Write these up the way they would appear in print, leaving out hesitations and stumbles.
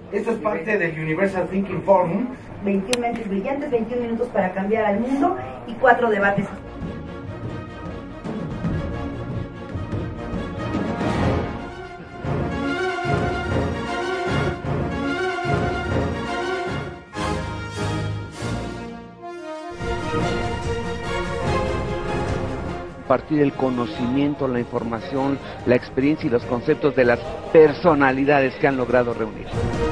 Esto es parte del Universal Thinking Forum. 21 mentes brillantes, 21 minutos para cambiar al mundo y 4 debates. Partir el conocimiento, la información, la experiencia y los conceptos de las personalidades que han logrado reunir.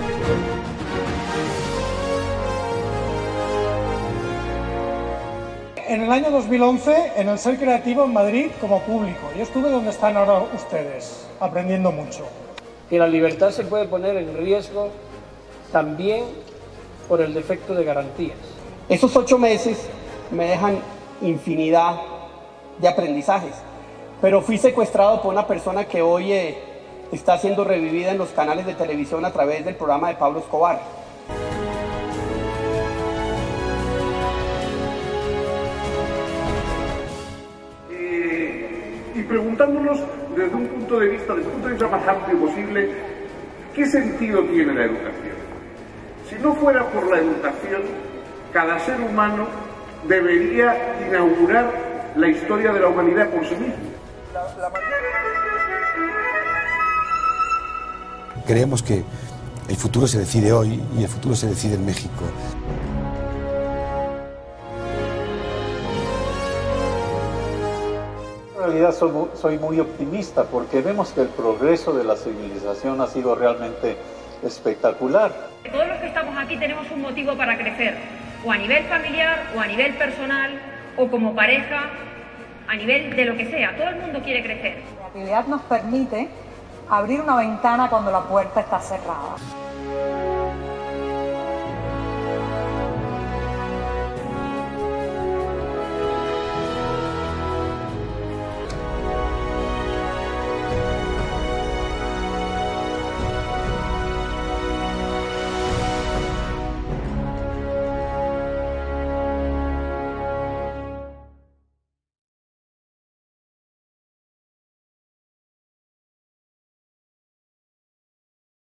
En el año 2011, en el Ser Creativo en Madrid, como público. Yo estuve donde están ahora ustedes, aprendiendo mucho. Que la libertad se puede poner en riesgo también por el defecto de garantías. Esos 8 meses me dejan infinidad de aprendizajes, pero fui secuestrado por una persona que hoy está siendo revivida en los canales de televisión a través del programa de Pablo Escobar. Y preguntándonos desde un punto de vista más amplio posible, ¿qué sentido tiene la educación? Si no fuera por la educación, cada ser humano debería inaugurar la historia de la humanidad por sí mismo. Creemos que el futuro se decide hoy y el futuro se decide en México. En realidad soy muy optimista porque vemos que el progreso de la civilización ha sido realmente espectacular. Todos los que estamos aquí tenemos un motivo para crecer, o a nivel familiar, o a nivel personal, o como pareja, a nivel de lo que sea. Todo el mundo quiere crecer. La creatividad nos permite abrir una ventana cuando la puerta está cerrada.